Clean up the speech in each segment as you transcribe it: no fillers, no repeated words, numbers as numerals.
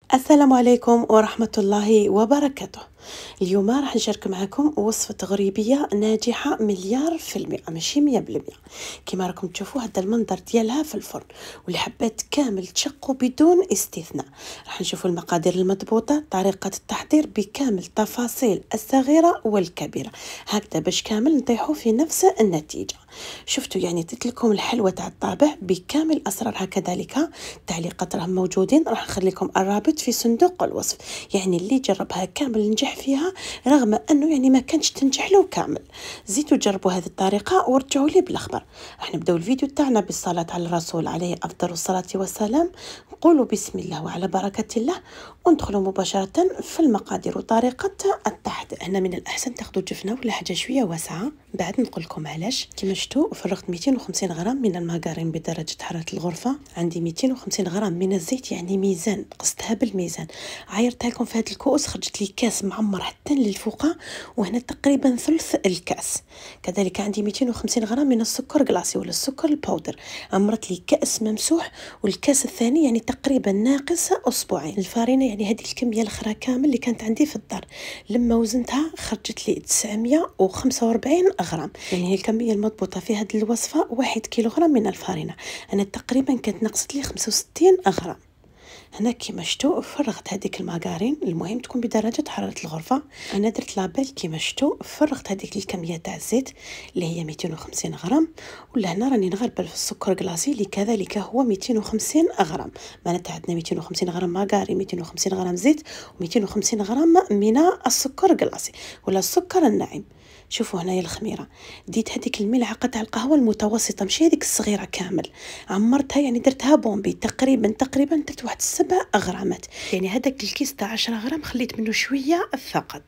السلام عليكم ورحمة الله وبركاته. اليوم راح نشارك معكم وصفة تغريبية ناجحة مليار في المئة، ماشي 100%. كما راكم تشوفوا هذا المنظر ديالها في الفرن، والحبات كامل تشقوا بدون استثناء. راح نشوفوا المقادير المضبوطة، طريقة التحضير بكامل تفاصيل الصغيرة والكبيرة، هكذا باش كامل نطيحوا في نفس النتيجة. شفتوا يعني درت لكم الحلوة تاع الطابع بكامل اسرارها، كذلك التعليقات راهم موجودين، راح نخلي لكم الرابط في صندوق الوصف. يعني اللي جربها كامل نجح فيها، رغم انه يعني ما كانتش تنجح له كامل. زيدوا جربوا هذه الطريقه ورجعوا لي بالاخبار. راح نبداو الفيديو تاعنا بالصلاه على الرسول عليه افضل الصلاه والسلام. نقولوا بسم الله وعلى بركه الله، وندخلوا مباشره في المقادير وطريقه التحضير. هنا من الاحسن تاخذوا جفنه ولا حاجه شويه واسعه، بعد نقول لكم علاش. كما شفتوا فرغت 250 غرام من المارغرين بدرجه حراره الغرفه، عندي 250 غرام من الزيت، يعني ميزان قستها بالميزان، عايرتها لكم في هذا الكؤوس، خرجت لي كاس معمر حتى للفوق، وهنا تقريبا ثلث الكاس. كذلك عندي 250 غرام من السكر كلاصي ولا السكر الباودر، عمرت لي كاس ممسوح، والكاس الثاني يعني تقريبا ناقص اسبوعين. الفارينه يعني هذه الكميه الاخرى كامل اللي كانت عندي في الدار، لما وزنتها خرجت لي 945 غرام. يعني هي الكميه المضبوطه في هذه الوصفه 1 كيلوغرام من الفارينه. انا تقريبا كانت نقصت لي 65 غرام. هنا كيما شفتوا فرغت هذيك المارغرين، المهم تكون بدرجه حراره الغرفه. انا درت لابيل كيما شفتوا، فرغت هذيك الكميه تاع الزيت اللي هي 250 غرام، ولا هنا راني نغربل في السكر كلاصي اللي كذلك هو 250 غرام. معناتها عندنا 250 غرام مارغرين، 250 غرام زيت، و250 غرام من السكر كلاصي ولا السكر الناعم. شوفوا هنايا الخميره، ديت هذيك الملعقه تاع القهوه المتوسطه، ماشي هذيك الصغيره كامل، عمرتها يعني درتها بومبي، تقريبا درت واحد 7 غرامات. يعني هذاك الكيس تاع 10 غرام خليت منه شويه فقط.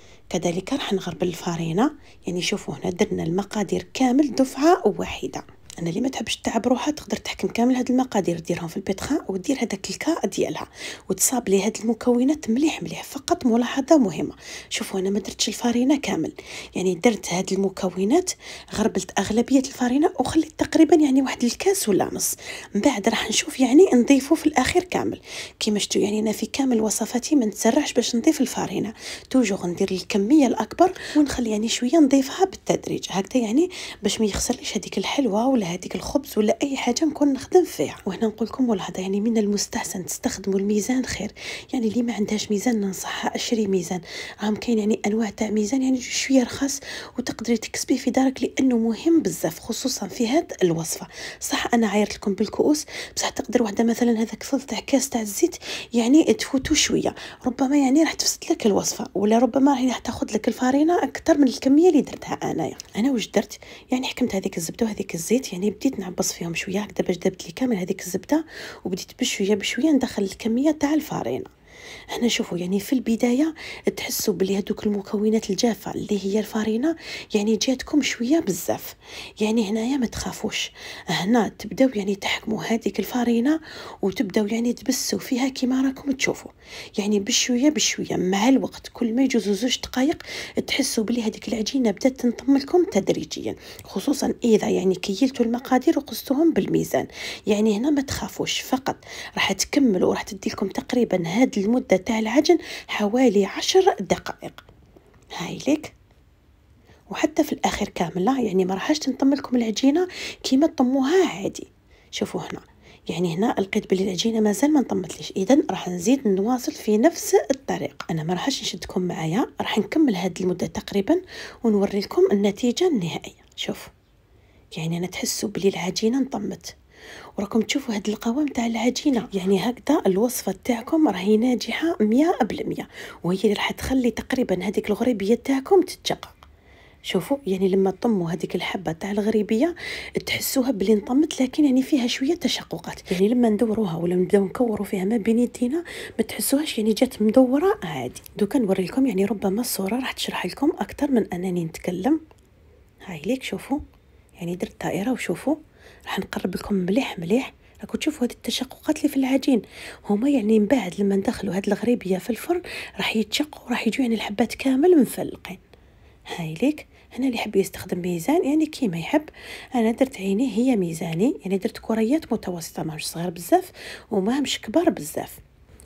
كذلك راح نغربل الفارينه، يعني شوفوا هنا درنا المقادير كامل دفعه واحده. انا اللي ما تحبش تعب روحها تقدر تحكم كامل هاد المقادير، ديرهم في البيتخا ودير هذاك الكا ديالها، وتصاب لي هاد المكونات مليح. فقط ملاحظه مهمه، شوفوا انا ما درتش الفارينه كامل، يعني درت هاد المكونات، غربلت اغلبيه الفارينه وخليت تقريبا يعني واحد الكاس ولا نص. من بعد راح نشوف يعني نضيفه في الاخير كامل. كيما شفتوا يعني انا في كامل وصفاتي ما نتسرعش باش نضيف الفارينه، توجور ندير الكميه الاكبر ونخلي يعني شويه نضيفها بالتدريج هكذا، يعني باش ما يخسرليش هذيك الحلوه ولا هذيك الخبز ولا اي حاجه نكون نخدم فيها. وهنا نقول لكم ملاحظه، يعني من المستحسن تستخدموا الميزان خير. يعني اللي ما عندهاش ميزان ننصحها اشري ميزان، راهم كاين يعني انواع تاع ميزان يعني شويه رخص وتقدري تكسبيه في دارك، لانه مهم بزاف خصوصا في هذه الوصفه. صح انا عايرت لكم بالكؤوس، بصح تقدر وحده مثلا هذاك ثلث تاع كاس تاع الزيت يعني تفوتوا شويه، ربما يعني راح تفسد لك الوصفه، ولا ربما راح تاخذ لك الفارينه اكثر من الكميه اللي درتها انايا. انا واش درت، يعني حكمت هذيك الزبده وهذيك الزيت، يعني بديت نعبص فيهم شويه هكذا باش دابت لي كامل هذيك الزبده، وبديت بشويه ندخل الكميه تاع الفارينه. هنا شوفوا يعني في البدايه تحسوا بلي هذوك المكونات الجافه اللي هي الفارينه يعني جاتكم شويه بزاف، يعني هنايا ما تخافوش، هنا تبداو يعني تحكموا هذيك الفارينه وتبداو يعني تبسوا فيها كما راكم تشوفوا، يعني بشويه مع الوقت كل ما يجوز 2 دقائق تحسوا بلي هذيك العجينه بدات تنضم لكم تدريجيا، خصوصا اذا يعني كيلتوا المقادير وقستوهم بالميزان. يعني هنا ما تخافوش، فقط راح تكملوا، راح تدي لكم تقريبا هذه المده تاع العجن حوالي 10 دقائق. هاي لك، وحتى في الاخر كامله يعني ما راحش تنطم لكم العجينه كيما تطموها عادي. شوفوا هنا، يعني هنا لقيت بلي العجينه مازال ما انطمتليش، اذا راح نزيد نواصل في نفس الطريقه. انا ما راحش نشدكم معايا، راح نكمل هذه المده تقريبا ونوري لكم النتيجه النهائيه. شوف يعني انا تحسوا بلي العجينه انطمت، وراكم تشوفوا هذا القوام تاع العجينه، يعني هكذا الوصفه تاعكم راهي ناجحه 100%، وهي اللي راح تخلي تقريبا هذيك الغريبيه تاعكم تتحقق. شوفوا يعني لما طموا هذيك الحبه تاع الغريبيه تحسوها بلي انطمت، لكن يعني فيها شويه تشققات، يعني لما ندوروها ولا نبداو نكوروا فيها ما بين يدينا ما تحسوهاش يعني جات مدوره عادي. دوكا نوري لكم، يعني ربما الصوره راح تشرح لكم اكثر من انني نتكلم. هاي ليك شوفوا، يعني درت دائره، وشوفوا راح نقرب لكم مليح راكم تشوفوا هذه التشققات اللي في العجين، هما يعني من بعد لما ندخلوا هذه الغريبيه في الفرن راح يتشققوا، راح يجوا يعني الحبات كامل مفلقين. هاي ليك، هنا اللي يحب يستخدم ميزان يعني كيما يحب، انا درت عيني هي ميزاني، يعني درت كريات متوسطه، ماهمش صغير بزاف وماهمش كبار بزاف.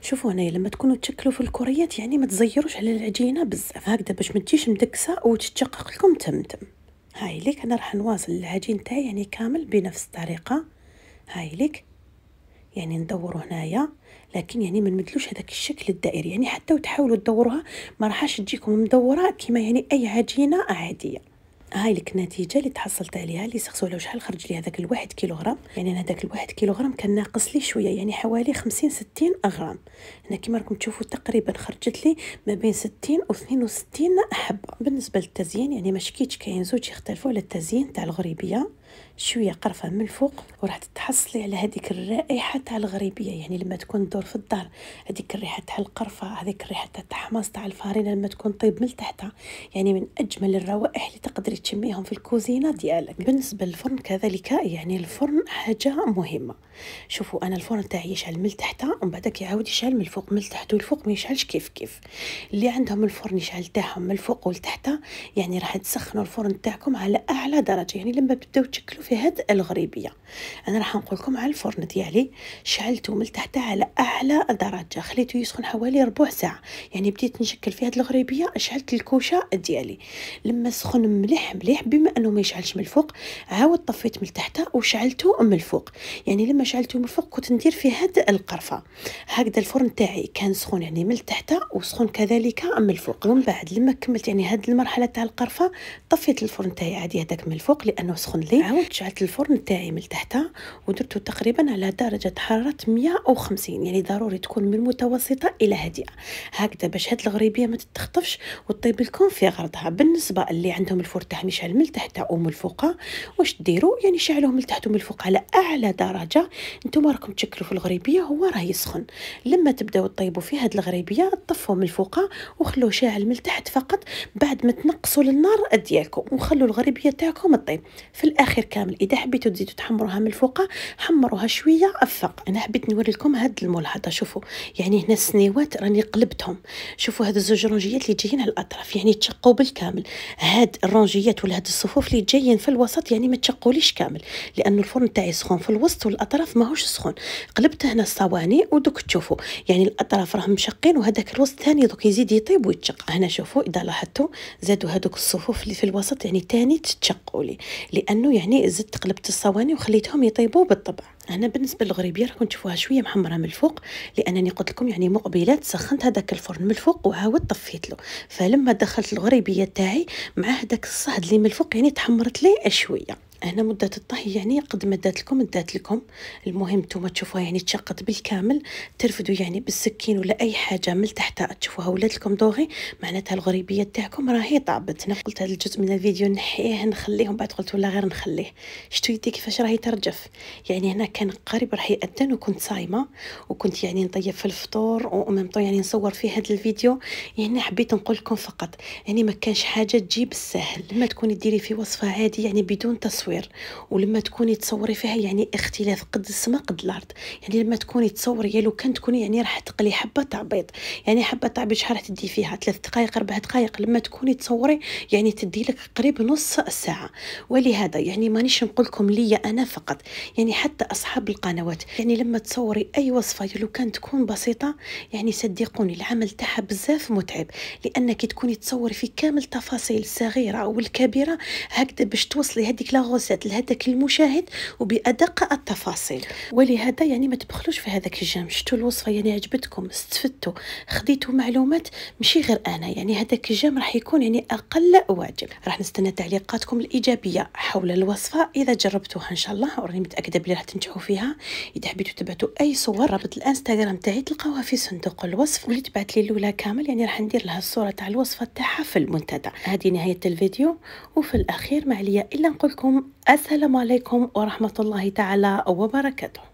شوفوا هنايا لما تكونوا تشكلوا في الكريات يعني ما تزيروش على العجينه بزاف هكذا باش ما تجيش مدكسه وتتشقق لكم تمتم. هاي ليك انا راح نواصل العجين تاعي يعني كامل بنفس الطريقه. هاي ليك يعني ندوروا هنايا، لكن يعني ما نمدلوش هذاك الشكل الدائري، يعني حتى وتحاولوا تدوروها ما راحش تجيكم مدوره كيما يعني اي عجينه عاديه. هاي لك النتيجه اللي تحصلت عليها. اللي سقسوا على شحال خرج لي هذاك الواحد كيلوغرام، يعني انا هذاك الواحد كيلوغرام كان ناقص لي شويه، يعني حوالي 50-60 غرام. هنا كما راكم تشوفوا تقريبا خرجت لي ما بين 60 و 62 حبه. بالنسبه للتزيين يعني ما شكيتش كاين زوج يختلفوا على التزيين تاع الغريبيه. شويه قرفه من الفوق وراح تحصلي على هذيك الرائحه تاع الغريبيه، يعني لما تكون دور في الدار هذيك الريحه تاع القرفه، هذيك الريحه تاع التحماص تاع الفارينه لما تكون طيب من تحتها، يعني من اجمل الروائح اللي تقدري تشميهم في الكوزينه ديالك. بالنسبه للفرن كذلك، يعني الفرن حاجه مهمه. شوفوا انا الفرن تاعي يشعل من تحتها ومن بعد يعاود يشعل من الفوق، من التحت والفوق ما يشعلش كيف كيف. اللي عندهم الفرن يشعل تاعهم من الفوق والتحت يعني راح تسخنوا الفرن تاعكم على اعلى درجه. يعني لما تبداو تشكلوا في هاد الغريبيه انا راح نقول لكم على الفرن ديالي شعلته من تحت على اعلى درجه، خليته يسخن حوالي ربع ساعه. يعني بديت نشكل في هاد الغريبيه شعلت الكوشه ديالي لما سخن مليح مليح، بما انه ما يشعلش من الفوق عاود طفيت من تحت وشعلته من الفوق. يعني لما شعلته من الفوق كنت ندير في هاد القرفه. هكذا الفرن تاعي كان سخون يعني من تحت وسخون كذلك من الفوق. ومن بعد لما كملت يعني هاد المرحله تاع القرفه طفيت الفرن تاعي عادي هذاك من الفوق لانه سخن لي. عاودت شعلت الفرن تاعي من تحت ودرته تقريبا على درجه حراره 150، يعني ضروري تكون من متوسطه الى هادئه هكذا باش هاد الغريبيه ما تتخطفش وطيب لكم في غرضها. بالنسبه اللي عندهم الفرن تاعهم يشعل من تحت ومن الفوق واش ديروا؟ يعني شعلوه من تحت ومن الفوق على اعلى درجه. نتوما راكم تشكلوا في الغريبيه هو راه يسخن. لما تبداو تطيبوا في هاد الغريبيه طفوا من الفوق وخلوه شاعل من تحت فقط، بعد ما تنقصوا للنار ديالكم وخلوا الغريبيه تاعكم تطيب. في الاخير كامل اذا حبيتوا تزيدوا تحمروها من الفوق حمروها شويه فقط. انا حبيت نوري لكم هاد الملاحظه. شوفوا يعني هنا السنيوات راني قلبتهم، شوفوا هاد الزوج رونجيات اللي جايين على الاطراف يعني تشقوا بالكامل. هاد الرونجيات ولا هاد الصفوف اللي جايين في الوسط يعني ما تشقوليش كامل لانه الفرن تاعي سخون في الوسط والاطراف ماهوش سخون. قلبت هنا الصواني ودوك تشوفوا يعني الاطراف راهم مشقين وهذاك الوسط ثاني دوك يزيد يطيب ويتشق. هنا شوفوا اذا لاحظتوا زادوا هذوك الصفوف اللي في الوسط يعني ثاني تتشقوا لي لانه يعني زدت قلبت الصواني وخليتهم يطيبوا بالطبع. انا بالنسبه للغريبيه راكم تشوفوها شويه محمره من الفوق لانني قلت لكم يعني مقبلات سخنت هذاك الفرن من الفوق وعاود طفيت له، فلما دخلت الغريبيه تاعي مع هذاك الصهد اللي من الفوق يعني تحمرت لي شويه. هنا مده الطهي يعني قد ما دات لكم. المهم نتوما تشوفوها يعني تشقت بالكامل، ترفدوا يعني بالسكين ولا اي حاجه من تحت تشوفوها ولات لكم دوغي معناتها الغريبيه تاعكم راهي طابت. انا قلت هذا الجزء من الفيديو نحيه نخليهم، بعد قلت ولا غير نخليه. شتو يدي كيفاش راهي ترجف. يعني هنا كان قريب راح يأذن وكنت صايمه وكنت يعني نطيب في الفطور وممطو يعني نصور في هذا الفيديو. يعني حبيت نقول لكم فقط يعني ما كانش حاجه تجيب السهل. لما تكوني ديري في وصفه عادي يعني بدون تصوير، ولما تكوني تصوري فيها يعني اختلاف قد السماء قد الارض. يعني لما تكوني تصوري لو كان تكوني يعني راح تقلي حبه تاع بيض، يعني حبه تاع بيض شحال راح تدي فيها 3 دقائق 4 دقائق، لما تكوني تصوري يعني تدي لك قريب نص ساعه. ولهذا يعني مانيش نقول لكم ليا انا فقط، يعني حتى اصحاب القنوات يعني لما تصوري اي وصفه لو كان تكون بسيطه يعني صدقوني العمل تاعها بزاف متعب، لانك تكوني تصوري في كامل تفاصيل الصغيره والكبيره هكذا باش توصلي هذيك لا لهذاك المشاهد وبأدق التفاصيل. ولهذا يعني ما تبخلوش في هذاك الجانب. شفتوا الوصفه يعني عجبتكم استفدتوا خديتوا معلومات ماشي غير انا، يعني هذاك الجانب راح يكون يعني اقل واجب. راح نستنى تعليقاتكم الايجابيه حول الوصفه اذا جربتوها ان شاء الله، وراني متاكده بلي راح تنجحوا فيها. اذا حبيتوا تبعتوا اي صور رابط الانستغرام تاعي تلقاوها في صندوق الوصف، واللي تبعت لي الاولى كامل يعني راح ندير لها الصوره تاع الوصفه تاعها في المنتدى. هذه نهايه الفيديو، وفي الاخير ما عليا الا نقول لكم السلام عليكم ورحمة الله تعالى وبركاته.